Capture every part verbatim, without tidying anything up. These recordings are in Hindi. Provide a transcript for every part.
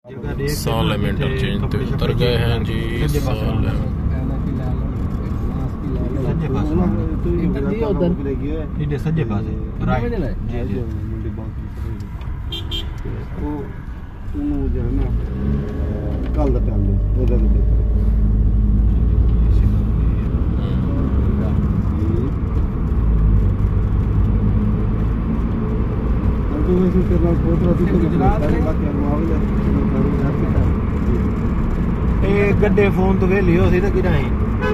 सालेम इंटरचेंज पे उतर गए हैं जी। सालेम सज्जे पासे राइट कल दा टाइम उधर गड्डे फोन तो वेली हो सी कि नहीं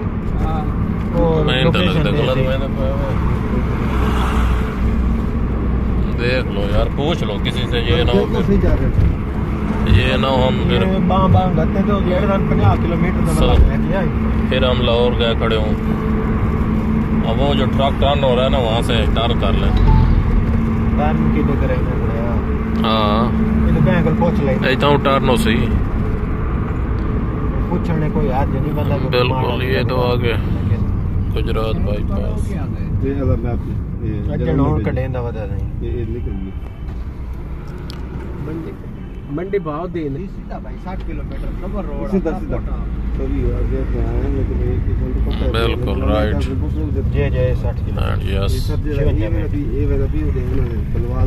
देख लो यार, पूछ लो किसी से। ये ना हो ये ना हो हम फिर फिर हम लाहौर गए खड़े हों। अब वो जो ट्रक टर्न हो रहा है ना, वहाँ से टर्न कर लें। हाँ टर्न हो सही बिल्कुल। ये तो आगे गुजरात बाईपास मंडी भाव दे सीधा भाई साठ किलोमीटर कवर रोड सीधा सीधा बिल्कुल राइट। जे जे साठ किलोमीटर यस ये वाला भी देखना बलवाल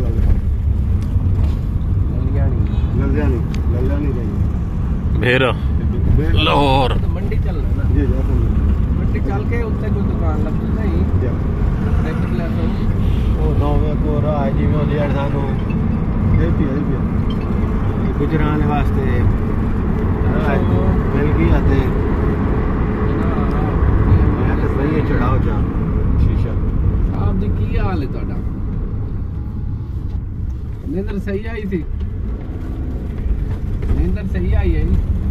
ललियानी ललियानी भेरा लाहौर मंडी चलना ना ये मंडी चल के उत्ते कोई दुकान लगती नहीं ट्रैक्टर ले तो ओ नौवे को राह जी में जेड़ सानू ये भी है भी गुजराने वास्ते मिल गई आते मैं तो सही चढ़ाओ जा शीशा साहब जी की हाल है ਤੁਹਾਡਾ नींदर सही आई थी नींदर सही आई है